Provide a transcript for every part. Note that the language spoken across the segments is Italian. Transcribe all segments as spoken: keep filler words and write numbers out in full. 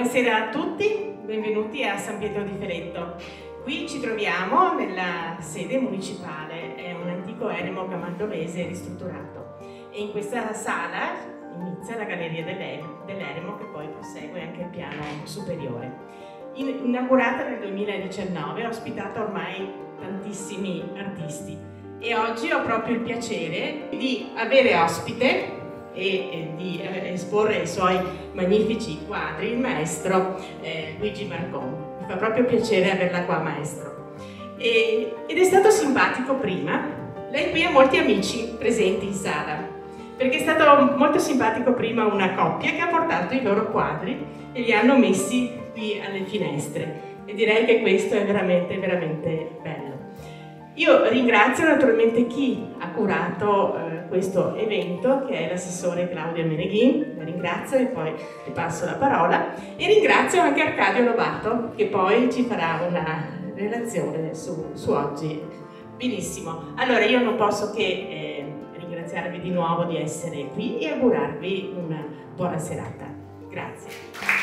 Buonasera a tutti, benvenuti a San Pietro di Feretto. Qui ci troviamo nella sede municipale, è un antico eremo camaldolese ristrutturato e in questa sala inizia la galleria dell'eremo che poi prosegue anche il piano superiore. Inaugurata nel duemiladiciannove, ha ospitato ormai tantissimi artisti e oggi ho proprio il piacere di avere ospite e di esporre i suoi magnifici quadri il maestro eh, Luigi Marcon. Mi fa proprio piacere averla qua, maestro. E, ed è stato simpatico prima. Lei qui ha molti amici presenti in sala, perché è stato molto simpatico prima una coppia che ha portato i loro quadri e li hanno messi qui alle finestre. E direi che questo è veramente, veramente bello. Io ringrazio naturalmente chi ha curato eh, questo evento, che è l'assessore Claudia Meneghin, la ringrazio e poi le passo la parola, e ringrazio anche Arcadio Lobato che poi ci farà una relazione su, su oggi. Benissimo, allora io non posso che eh, ringraziarvi di nuovo di essere qui e augurarvi una buona serata. Grazie.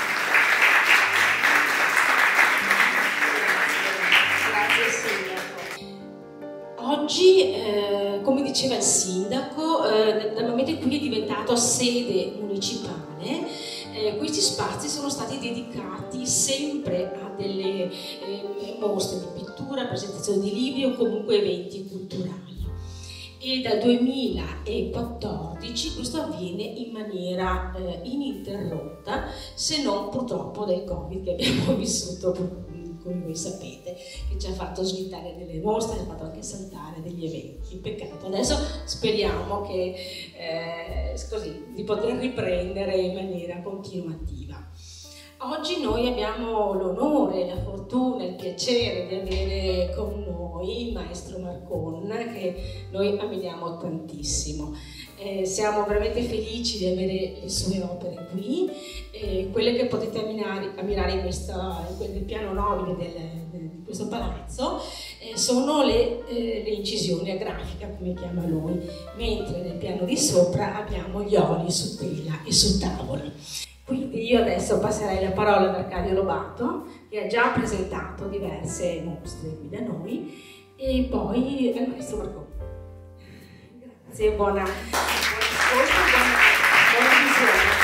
Oggi, eh, come diceva il sindaco, eh, dal momento in cui è diventato sede municipale, eh, questi spazi sono stati dedicati sempre a delle eh, mostre di pittura, presentazioni di libri o comunque eventi culturali. E dal duemilaquattordici questo avviene in maniera eh, ininterrotta, se non purtroppo del Covid che abbiamo vissuto, come voi sapete, che ci ha fatto slittare delle mostre, ha fatto anche saltare degli eventi. Peccato. Adesso speriamo che, eh, così, di poter riprendere in maniera continuativa. Oggi noi abbiamo l'onore, la fortuna, il piacere di avere con noi il maestro Marcon, che noi ammiriamo tantissimo. Eh, siamo veramente felici di avere le sue opere qui, eh, quelle che potete ammirare, ammirare in questa, nel piano nobile del, di questo palazzo, eh, sono le, eh, le incisioni a grafica, come chiama lui, mentre nel piano di sopra abbiamo gli oli su tela e su tavola. Quindi io adesso passerei la parola ad Arcadio Lobato, che ha già presentato diverse mostre qui da noi, e poi al maestro Marcon. Grazie, buona, buona ascolto, buona, buona visione a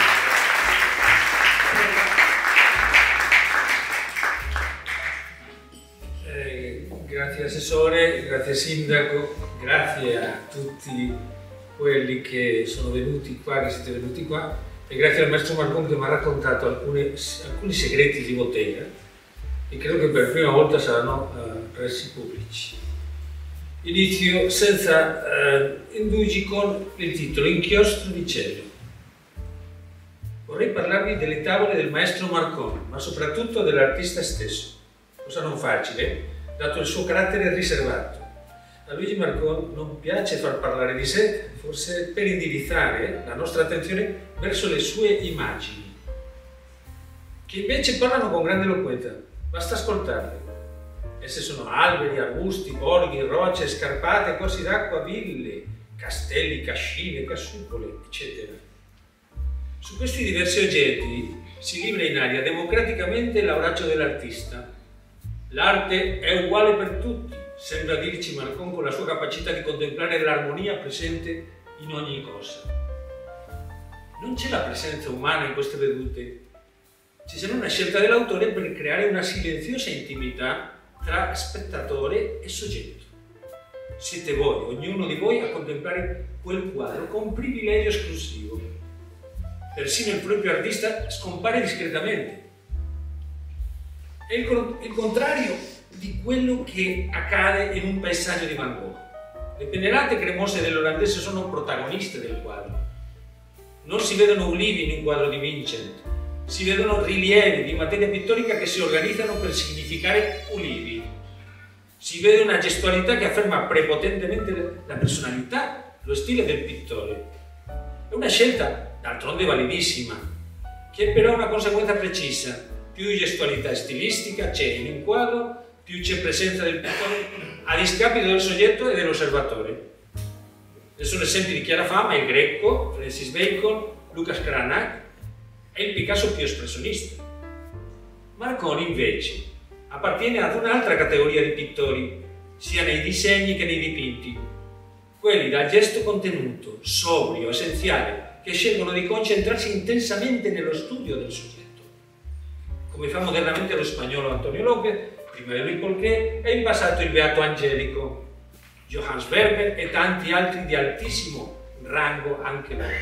tutti. Eh, grazie Assessore, grazie Sindaco, grazie a tutti quelli che sono venuti qua, che siete venuti qua. E grazie al maestro Marcon che mi ha raccontato alcune, alcuni segreti di bottega e credo che per la prima volta saranno uh, resi pubblici. Inizio senza uh, indugi con il titolo Inchiostro di cielo. Vorrei parlarvi delle tavole del maestro Marcon, ma soprattutto dell'artista stesso, cosa non facile, dato il suo carattere riservato. A Luigi Marcon non piace far parlare di sé, forse per indirizzare la nostra attenzione verso le sue immagini, che invece parlano con grande eloquenza, basta ascoltarle. Esse sono alberi, arbusti, borghi, rocce, scarpate, corsi d'acqua, ville, castelli, cascine, casupole, eccetera. Su questi diversi oggetti si libra in aria democraticamente l'audacia dell'artista. L'arte è uguale per tutti, sembra dirci Marcon con la sua capacità di contemplare l'armonia presente in ogni cosa. Non c'è la presenza umana in queste vedute, ci sarà una scelta dell'autore per creare una silenziosa intimità tra spettatore e soggetto. Siete voi, ognuno di voi, a contemplare quel quadro con privilegio esclusivo. Persino il proprio artista scompare discretamente. È il, il contrario di quello che accade in un paesaggio di Van Gogh. Le pennellate cremose dell'olandese sono protagoniste del quadro. Non si vedono ulivi in un quadro di Vincent, si vedono rilievi di materia pittorica che si organizzano per significare ulivi. Si vede una gestualità che afferma prepotentemente la personalità, lo stile del pittore. È una scelta, d'altronde validissima, che però ha una conseguenza precisa. Più gestualità stilistica c'è in un quadro, più c'è presenza del pittore a discapito del soggetto e dell'osservatore. Ne sono esempi di chiara fama il Greco, Francis Bacon, Lucas Cranach, è il Picasso più espressionista. Marconi invece appartiene ad un'altra categoria di pittori, sia nei disegni che nei dipinti, quelli dal gesto contenuto, sobrio, essenziale, che scelgono di concentrarsi intensamente nello studio del soggetto. Come fa modernamente lo spagnolo Antonio López, prima di lui Polché, e in passato il beato Angelico, Johannes Vermeer e tanti altri di altissimo rango anche loro.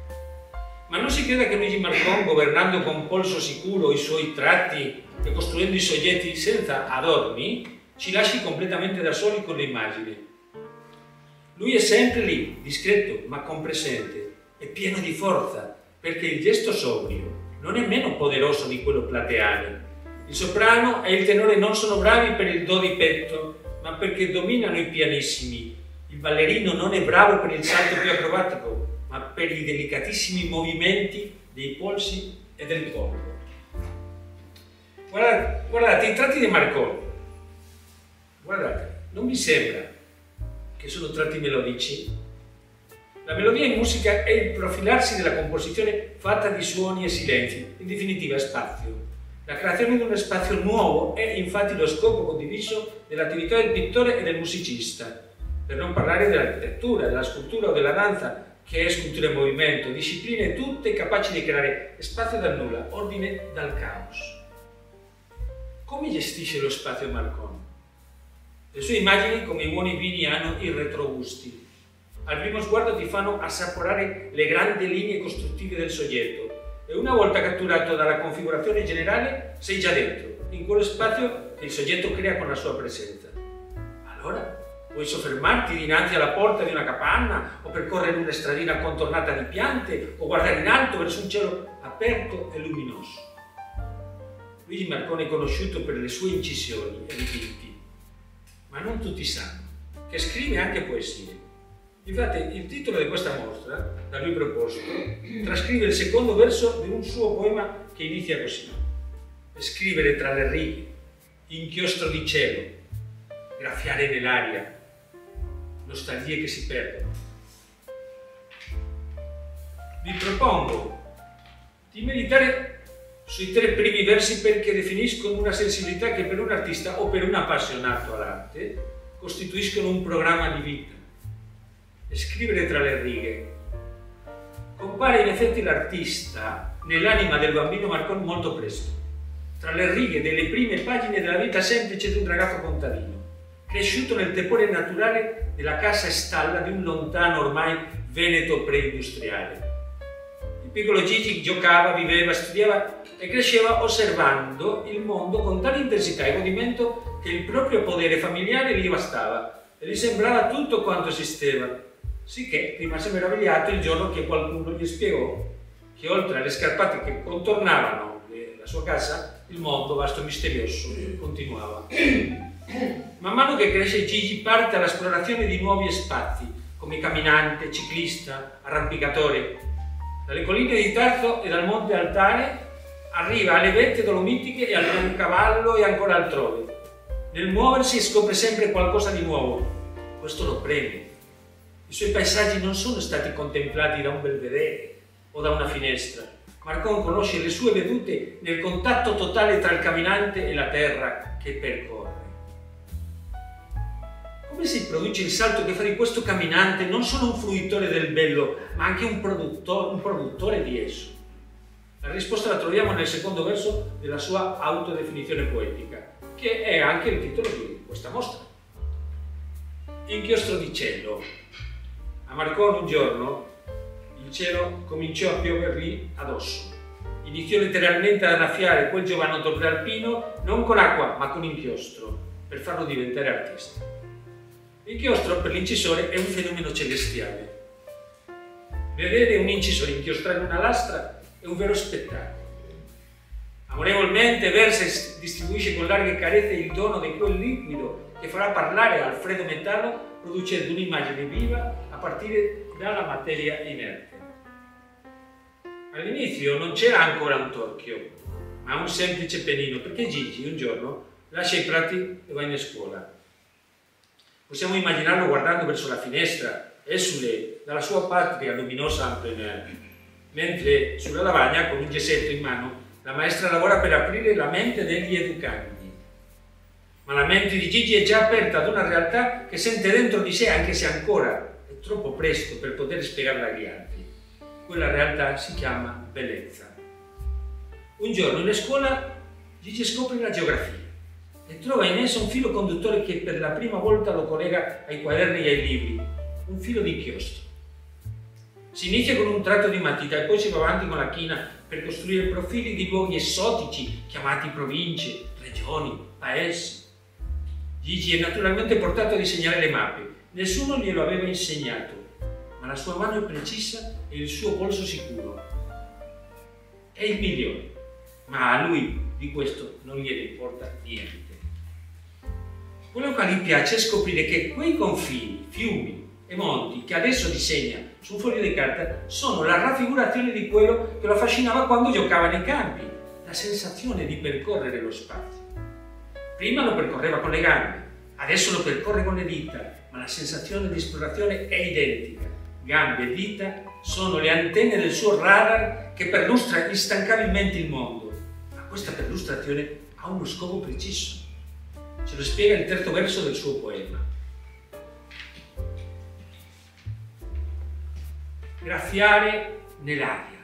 Ma non si creda che Luigi Marcon, governando con polso sicuro i suoi tratti e costruendo i soggetti senza adorni, ci lasci completamente da soli con le immagini. Lui è sempre lì, discreto ma compresente e pieno di forza, perché il gesto sobrio non è meno poderoso di quello plateale. Il soprano e il tenore non sono bravi per il do di petto, ma perché dominano i pianissimi. Il ballerino non è bravo per il salto più acrobatico, ma per i delicatissimi movimenti dei polsi e del corpo. Guardate, guardate i tratti di Marconi. Guardate, non vi sembra che sono tratti melodici? La melodia in musica è il profilarsi della composizione fatta di suoni e silenzi, in definitiva spazio. La creazione di uno spazio nuovo è infatti lo scopo condiviso dell'attività del pittore e del musicista, per non parlare dell'architettura, della scultura o della danza, che è scrittura in movimento, discipline tutte capaci di creare spazio dal nulla, ordine dal caos. Come gestisce lo spazio Marconi? Le sue immagini, come i buoni vini, hanno il retrogusti. Al primo sguardo ti fanno assaporare le grandi linee costruttive del soggetto e una volta catturato dalla configurazione generale sei già dentro, in quello spazio che il soggetto crea con la sua presenza. Allora puoi soffermarti dinanzi alla porta di una capanna o percorrere una stradina contornata di piante o guardare in alto verso un cielo aperto e luminoso. Luigi Marconi è conosciuto per le sue incisioni e dipinti, ma non tutti sanno che scrive anche poesie. Infatti il titolo di questa mostra, da lui proposto, trascrive il secondo verso di un suo poema che inizia così: scrivere tra le righe, inchiostro di cielo, graffiare nell'aria, nostalgie che si perdono. Vi propongo di meditare sui tre primi versi perché definiscono una sensibilità che per un artista o per un appassionato all'arte costituiscono un programma di vita. Scrivere tra le righe. Compare in effetti l'artista nell'anima del bambino Marconi molto presto, tra le righe delle prime pagine della vita semplice di un ragazzo contadino, cresciuto nel tepore naturale della casa e stalla di un lontano ormai Veneto preindustriale. Il piccolo Gigi giocava, viveva, studiava e cresceva osservando il mondo con tale intensità e godimento che il proprio podere familiare gli bastava e gli sembrava tutto quanto esisteva. Sicché rimase meravigliato il giorno che qualcuno gli spiegò che oltre alle scarpate che contornavano la sua casa, il mondo vasto e misterioso continuava. Man mano che cresce Gigi parte all'esplorazione di nuovi spazi, come camminante, ciclista, arrampicatore. Dalle colline di Tarso e dal monte Altare arriva alle vette dolomitiche e al Roncavallo e ancora altrove. Nel muoversi scopre sempre qualcosa di nuovo. Questo lo preme. I suoi paesaggi non sono stati contemplati da un belvedere o da una finestra. Marconi conosce le sue vedute nel contatto totale tra il camminante e la terra che percorre. Come si produce il salto che fa di questo camminante non solo un fruitore del bello, ma anche un produttore, un produttore di esso? La risposta la troviamo nel secondo verso della sua autodefinizione poetica, che è anche il titolo di questa mostra. Inchiostro di cielo. A Marconi un giorno il cielo cominciò a piovergli addosso. Iniziò letteralmente ad annaffiare quel giovanotto prealpino non con acqua ma con inchiostro per farlo diventare artista. L'inchiostro per l'incisore è un fenomeno celestiale. Vedere un incisore inchiostrare una lastra è un vero spettacolo. Amorevolmente versa e distribuisce con larghe carezze il dono di quel liquido che farà parlare Alfredo Metallo producendo un'immagine viva a partire dalla materia inerte. All'inizio non c'era ancora un torchio, ma un semplice pennino, perché Gigi un giorno lascia i prati e va in scuola. Possiamo immaginarlo guardando verso la finestra, esule dalla sua patria luminosa en plein air. mentre sulla lavagna, con un gessetto in mano, la maestra lavora per aprire la mente degli educandi. Ma la mente di Gigi è già aperta ad una realtà che sente dentro di sé, anche se ancora è troppo presto per poter spiegarla agli altri. Quella realtà si chiama bellezza. Un giorno in scuola Gigi scopre la geografia e trova in essa un filo conduttore che per la prima volta lo collega ai quaderni e ai libri, un filo di inchiostro. Si inizia con un tratto di matita e poi si va avanti con la china per costruire profili di luoghi esotici chiamati province, regioni, paesi. Gigi è naturalmente portato a disegnare le mappe, nessuno glielo aveva insegnato, ma la sua mano è precisa e il suo polso sicuro. È il migliore, ma a lui di questo non gliene importa niente. Quello che gli piace è scoprire che quei confini, fiumi e monti che adesso disegna su un foglio di carta sono la raffigurazione di quello che lo affascinava quando giocava nei campi, la sensazione di percorrere lo spazio. Prima lo percorreva con le gambe, adesso lo percorre con le dita, ma la sensazione di esplorazione è identica. Gambe e dita sono le antenne del suo radar che perlustra instancabilmente il mondo. Ma questa perlustrazione ha uno scopo preciso. Ce lo spiega il terzo verso del suo poema. Graffiare nell'aria.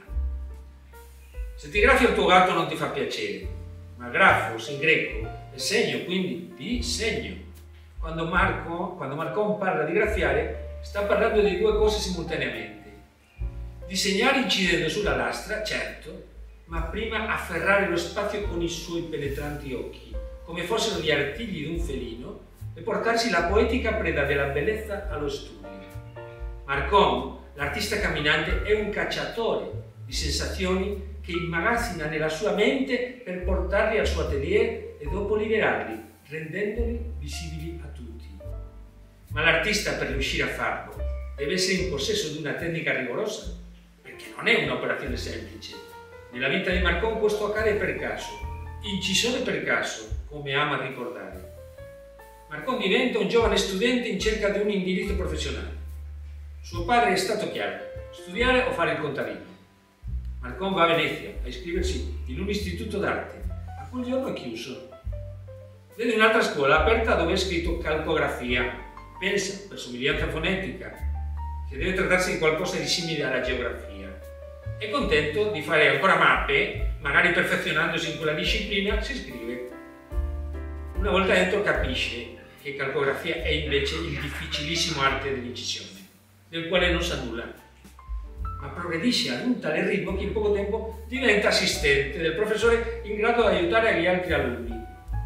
Se ti graffi il tuo gatto non ti fa piacere, ma graffos in greco è segno, quindi di segno. Quando, Marco, quando Marcon parla di graffiare, sta parlando di due cose simultaneamente. Disegnare incidendo sulla lastra, certo, ma prima afferrare lo spazio con i suoi penetranti occhi, come fossero gli artigli di un felino, e portarsi la poetica preda della bellezza allo studio. Marcon, l'artista camminante, è un cacciatore di sensazioni che immagazzina nella sua mente per portarli al suo atelier e dopo liberarli, rendendoli visibili a tutti. Ma l'artista, per riuscire a farlo, deve essere in possesso di una tecnica rigorosa, perché non è un'operazione semplice. Nella vita di Marcon questo accade per caso, incisione per caso, come ama ricordare. Marcon diventa un giovane studente in cerca di un indirizzo professionale. Suo padre è stato chiaro: studiare o fare il contadino. Marcon va a Venezia a iscriversi in un istituto d'arte, ma quel giorno è chiuso. Vede un'altra scuola aperta dove è scritto calcografia. Pensa, per somiglianza fonetica, che deve trattarsi di qualcosa di simile alla geografia. È contento di fare ancora mappe, magari perfezionandosi in quella disciplina, si iscrive. Una volta dentro capisce che calcografia è invece il difficilissimo arte dell'incisione, del quale non sa nulla, ma progredisce ad un tale ritmo che in poco tempo diventa assistente del professore in grado di aiutare gli altri alunni.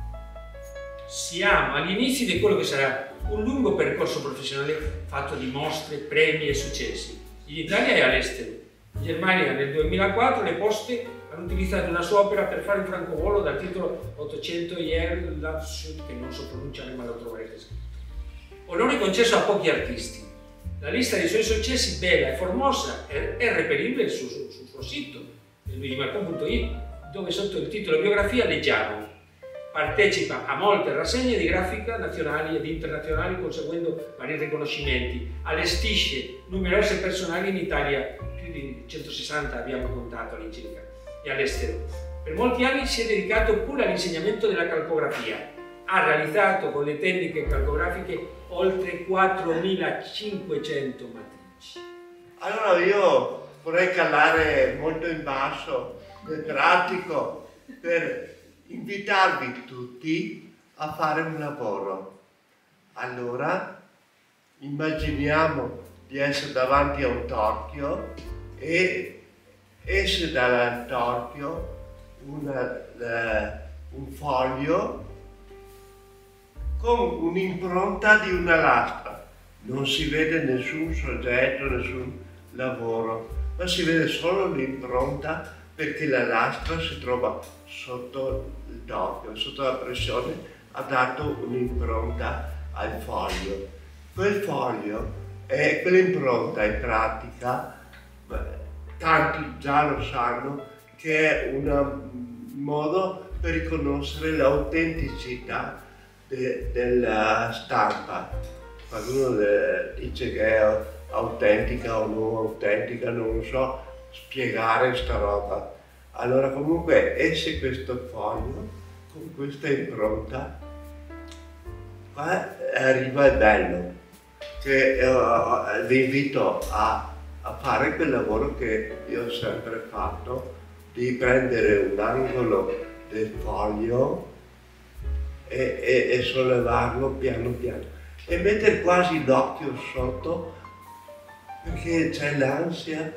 Siamo agli inizi di quello che sarà un lungo percorso professionale fatto di mostre, premi e successi, in Italia e all'estero. In Germania nel duemilaquattro le Poste hanno utilizzato una sua opera per fare un francobollo dal titolo ottocento Jahr Lavsut, che non so pronunciare ma lo troverete scritto. Onore concesso a pochi artisti. La lista dei suoi successi, bella e formosa, è, è reperibile sul, sul, sul suo sito, luigimarcon punto it, dove sotto il titolo biografia leggiamo: partecipa a molte rassegne di grafica nazionali ed internazionali conseguendo vari riconoscimenti, allestisce numerose personali in Italia, più di centosessanta abbiamo contato all'incirca, e all'estero. Per molti anni si è dedicato pure all'insegnamento della calcografia. Ha realizzato con le tecniche calcografiche oltre quattromilacinquecento matrici. Allora io vorrei calare molto in basso nel pratico per invitarvi tutti a fare un lavoro. Allora immaginiamo di essere davanti a un torchio e esce dal torchio una, uh, un foglio con un'impronta di una lastra. Non si vede nessun soggetto, nessun lavoro, ma si vede solo l'impronta, perché la lastra si trova sotto il torchio, sotto la pressione ha dato un'impronta al foglio. Quel foglio, è, quell'impronta in pratica, tanti già lo sanno, che è un modo per riconoscere l'autenticità De, della stampa. Qualcuno dice che è autentica o non autentica, non lo so, spiegare sta roba. Allora comunque esce questo foglio con questa impronta, qua arriva il bello, che eh, vi invito a, a fare quel lavoro che io ho sempre fatto, di prendere un angolo del foglio e, e, e sollevarlo piano piano e mettere quasi l'occhio sotto, perché c'è l'ansia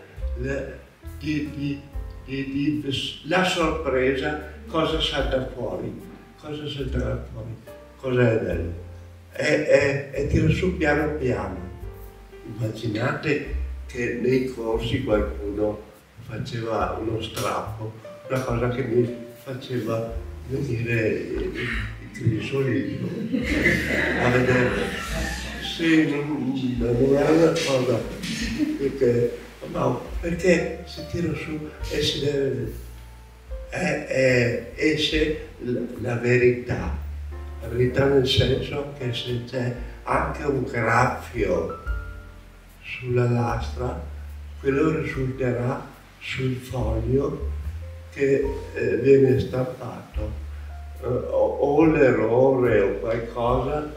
di, di, di, di la sorpresa, cosa salta fuori, cosa salterà fuori, cosa è bello. E, e, e tira su piano piano. Immaginate che nei corsi qualcuno faceva uno strappo, una cosa che mi faceva venire il grisolino a vedere. Sì, non, non è una cosa perché, no, perché si tira su e si deve, è, è, esce la, la verità, la verità nel senso che se c'è anche un graffio sulla lastra, quello risulterà sul foglio che eh, viene stampato, eh, o, o l'errore o qualcosa,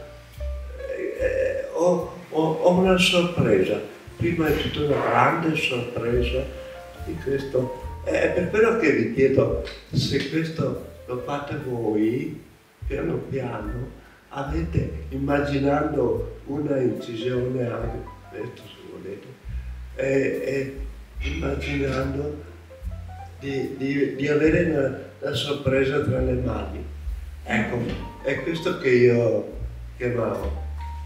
eh, o, o, o una sorpresa. Prima è tutta una grande sorpresa di questo. È per quello che vi chiedo se questo lo fate voi, piano piano, avete, immaginando una incisione anche questo se volete, e, e immaginando di, di, di avere una, una sorpresa tra le mani. Ecco, è questo che io chiamavo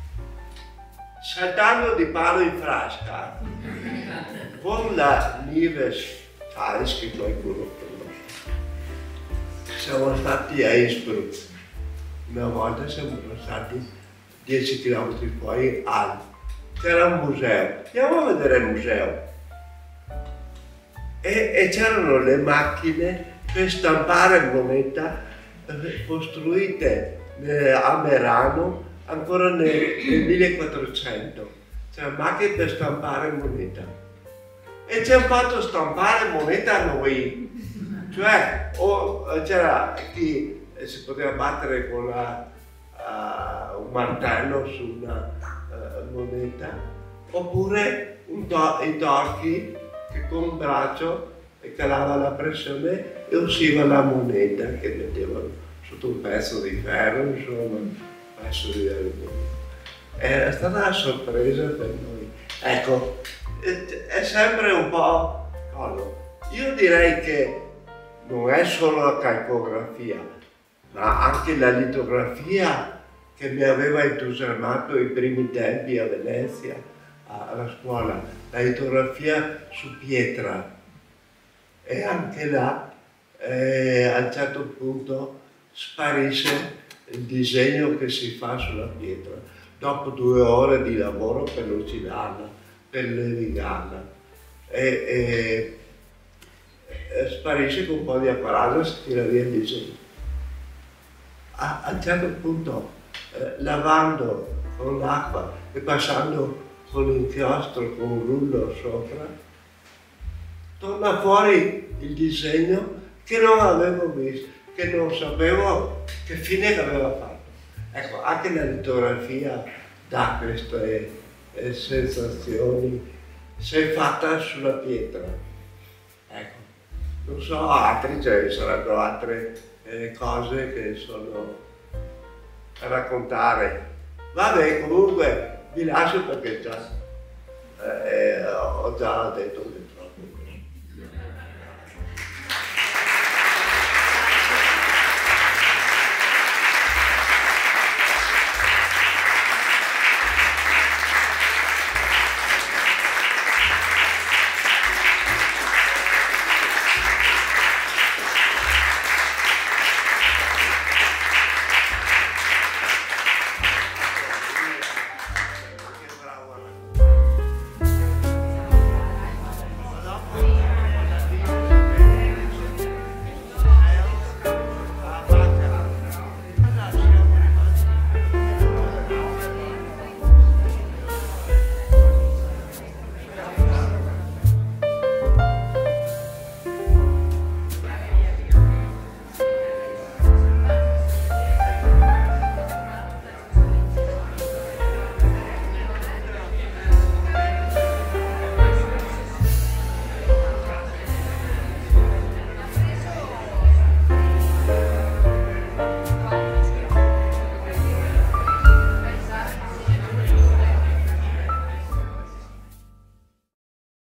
saltando di palo in frasca, con la Nives Thales, che qualcuno conosce. Siamo stati a Innsbruck, una volta siamo stati dieci chilometri fuori al... c'era un museo, andiamo a vedere il museo. E, e c'erano le macchine per stampare moneta eh, costruite eh, a Merano ancora nel, nel millequattrocento. C'erano macchine per stampare moneta. E ci hanno fatto stampare moneta a noi. Cioè, o c'era chi si poteva battere con la, uh, un martello su una uh, moneta, oppure un to i torchi che con un braccio calava la pressione e usciva la moneta che mettevano sotto un pezzo di ferro, insomma, un pezzo di alluminio. È stata una sorpresa per noi. Ecco, è sempre un po' collo. Io direi che non è solo la calcografia, ma anche la litografia che mi aveva entusiasmato i primi tempi a Venezia, alla scuola, la litografia su pietra. E anche là, eh, a un certo punto, sparisce il disegno che si fa sulla pietra, dopo due ore di lavoro per lucidarla, per levigarla. E, e, e sparisce con un po' di apparato e si tira via il disegno. A, a un certo punto, eh, lavando con l'acqua e passando con l'inchiostro, con un rullo sopra, torna fuori il disegno che non avevo visto, che non sapevo che fine aveva fatto. Ecco, anche la litografia dà queste eh, sensazioni se è fatta sulla pietra. Ecco, non so, altri, cioè, sarebbero altre eh, cose che sono da raccontare. Vabbè, comunque vi lascio perché già, eh, ho già detto